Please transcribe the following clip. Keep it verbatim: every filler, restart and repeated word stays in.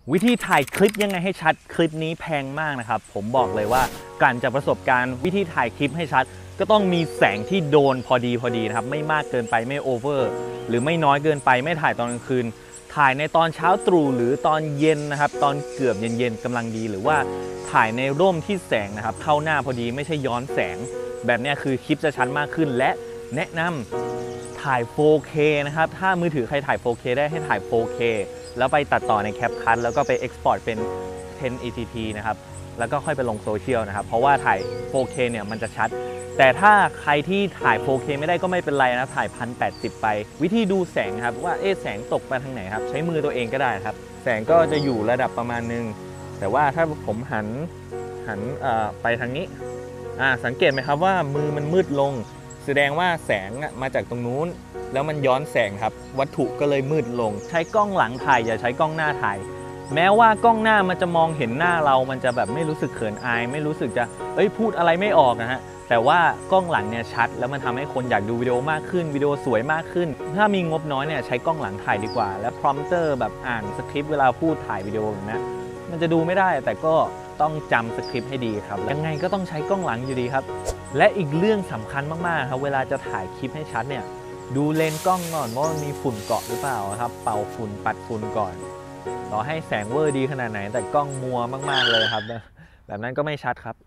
วิธีถ่ายคลิปยังไงให้ชัดคลิปนี้แพงมากนะครับผมบอกเลยว่าการจากประสบการณ์วิธีถ่ายคลิปให้ชัดก็ต้องมีแสงที่โดนพอดีพอดีนะครับไม่มากเกินไปไม่โอเวอร์หรือไม่น้อยเกินไปไม่ถ่ายตอนกลางคืนถ่ายในตอนเช้าตรู่หรือตอนเย็นนะครับตอนเกือบเย็นๆกำลังดีหรือว่าถ่ายในร่มที่แสงนะครับเข้าหน้าพอดีไม่ใช่ย้อนแสงแบบนี้คือคลิปจะชัดมากขึ้นและแนะนำถ่าย โฟร์เค นะครับถ้ามือถือใครถ่าย โฟร์เค ได้ให้ถ่าย โฟร์เค แล้วไปตัดต่อใน แคปคัท แล้วก็ไป เอ็กซ์พอร์ต เป็น เทน เอ ที พี นะครับแล้วก็ค่อยไปลงโซเชียลนะครับเพราะว่าถ่าย โฟร์เค เนี่ยมันจะชัดแต่ถ้าใครที่ถ่าย โฟร์เค ไม่ได้ก็ไม่เป็นไรนะถ่าย หนึ่งพันแปดสิบ ไปวิธีดูแสงครับว่าเอ๊ะแสงตกไปทางไหนครับใช้มือตัวเองก็ได้ครับแสงก็จะอยู่ระดับประมาณนึงแต่ว่าถ้าผมหันหันไปทางนี้สังเกตไหมครับว่ามือมันมืดลงแสดงว่าแสงมาจากตรงนู้นแล้วมันย้อนแสงครับวัตถุก็เลยมืดลงใช้กล้องหลังถ่ายอย่าใช้กล้องหน้าถ่ายแม้ว่ากล้องหน้ามันจะมองเห็นหน้าเรามันจะแบบไม่รู้สึกเขินอายไม่รู้สึกจะเอ้ยพูดอะไรไม่ออกนะฮะแต่ว่ากล้องหลังเนี่ยชัดแล้วมันทำให้คนอยากดูวิดีโอมากขึ้นวิดีโอสวยมากขึ้นถ้ามีงบน้อยเนี่ยใช้กล้องหลังถ่ายดีกว่าและพรอมเตอร์แบบอ่านสคริปต์เวลาพูดถ่ายวิดีโอแบบนี้มันจะดูไม่ได้แต่ก็ต้องจำสคริปต์ให้ดีครับยังไงก็ต้องใช้กล้องหลังอยู่ดีครับและอีกเรื่องสำคัญมากๆครับเวลาจะถ่ายคลิปให้ชัดเนี่ยดูเลนส์กล้องก่อนว่ามันมีฝุ่นเกาะหรือเปล่าครับเป่าฝุ่นปัดฝุ่นก่อนต่อให้แสงเวอร์ดีขนาดไหนแต่กล้องมัวมากๆเลยครับแบบนั้นก็ไม่ชัดครับ